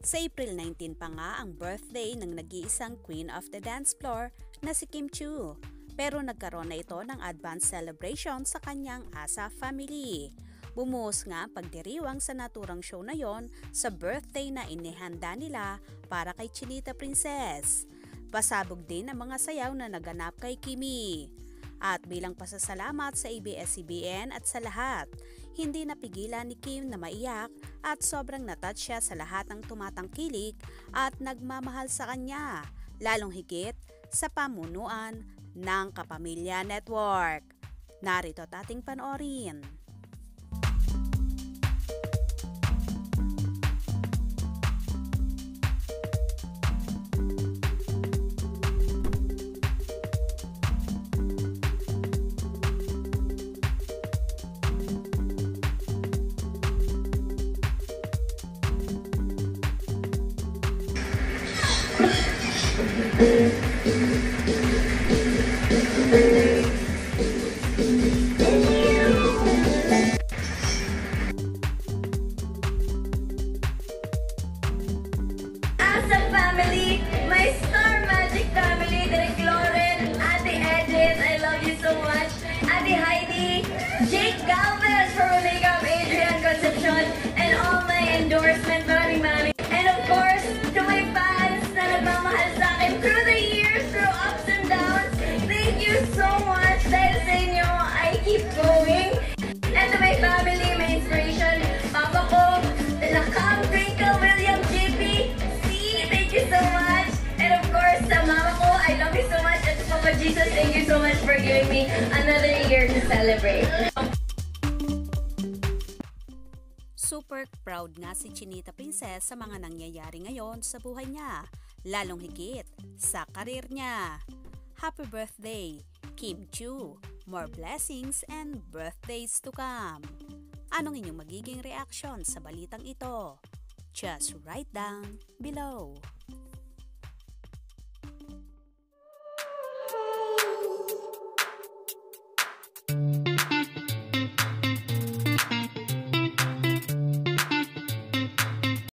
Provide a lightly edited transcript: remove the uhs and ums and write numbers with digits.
Sa April 19 pa nga ang birthday ng nag-iisang queen of the dance floor na si Chiu. Pero nagkaroon na ito ng advance celebration sa kanyang asa family. Bumuhos nga pagdiriwang sa naturang show na yon sa birthday na inihanda nila para kay Chinita Princess. Pasabog din ang mga sayaw na naganap kay Kimi. At bilang pasasalamat sa ABS-CBN at sa lahat, hindi napigilan ni Kim na maiyak at sobrang natouch siya sa lahat ng tumatangkilik at nagmamahal sa kanya, lalong higit sa pamunuan ng Kapamilya Network. Narito at ating panoorin. As a family, my Star Magic family, Direk Lauren, Ate Edith, I love you so much. Ate Heidi, Jake Galvez for makeup, Adrian Concepcion, and all my endorsement, mami. And of course, to my fans na nagmamahal sa akin through the years, through ups and downs, thank you so much. Dahil sa inyo, I keep going. And to my family, my inspiration, Papa ko, Lakam, Twinkle, William, JP, thank you so much. And of course, sa mama ko, I love you so much. And Papa Jesus, thank you so much for giving me another year to celebrate. Super proud nga si Chinita Princess sa mga nangyayari ngayon sa buhay niya, lalong higit sa karir niya. Happy birthday, Kim Chiu! More blessings and birthdays to come! Anong inyong magiging reaksyon sa balitang ito? Just write down below.